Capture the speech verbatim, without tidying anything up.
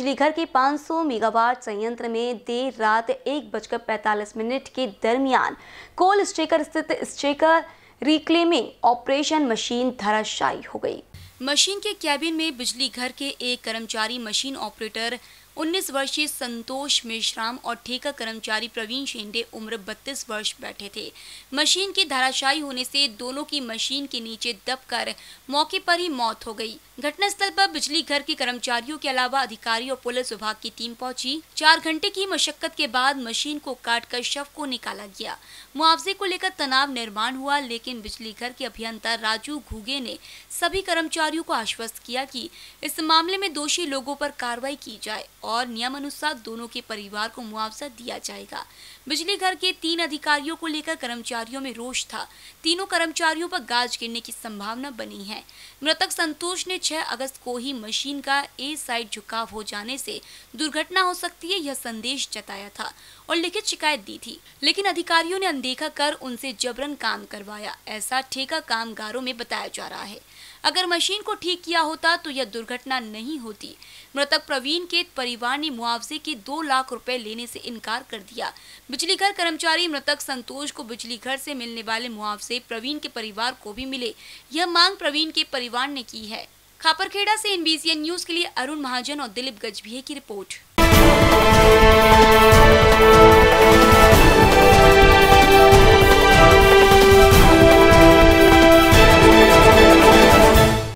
बिजली घर के पाँच सौ मेगावाट संयंत्र में देर रात एक बजकर पैंतालीस मिनट के दरमियान कोल स्टेकर स्थित स्टेकर रिक्लेमिंग ऑपरेशन मशीन धराशायी हो गई। मशीन के कैबिन में बिजली घर के एक कर्मचारी मशीन ऑपरेटर उन्नीस वर्षीय संतोष मेश्राम और ठेका कर्मचारी प्रवीण शेंडे उम्र बत्तीस वर्ष बैठे थे। मशीन की धराशायी होने से दोनों की मशीन के नीचे दबकर मौके पर ही मौत हो गई। घटनास्थल पर बिजली घर के कर्मचारियों के अलावा अधिकारी और पुलिस विभाग की टीम पहुंची। चार घंटे की मशक्कत के बाद मशीन को काटकर शव को निकाला गया। मुआवजे को लेकर तनाव निर्माण हुआ, लेकिन बिजली घर के अभियंता राजू घुगे ने सभी कर्मचारियों को आश्वस्त किया कि इस मामले में दोषी लोगों पर कार्रवाई की जाए और नियमानुसार दोनों के परिवार को मुआवजा दिया जाएगा। बिजली घर के तीन अधिकारियों को लेकर कर्मचारियों में रोष था। तीनों कर्मचारियों पर गाज गिरने की संभावना बनी है। मृतक संतोष ने छह अगस्त को ही मशीन का ए साइड झुकाव हो जाने से दुर्घटना हो सकती है यह संदेश जताया था और लिखित शिकायत दी थी, लेकिन अधिकारियों ने अनदेखा कर उनसे जबरन काम करवाया, ऐसा ठेका कामगारों में बताया जा रहा है। अगर मशीन को ठीक किया होता तो यह दुर्घटना नहीं होती। मृतक प्रवीण के परिवार ने मुआवजे के दो लाख रुपए लेने से इनकार कर दिया। बिजली घर कर्मचारी मृतक संतोष को बिजली घर से मिलने वाले मुआवजे प्रवीण के परिवार को भी मिले, यह मांग प्रवीण के परिवार ने की है। खापरखेड़ा से एनबीसी न्यूज के लिए अरुण महाजन और दिलीप गजभिये की रिपोर्ट।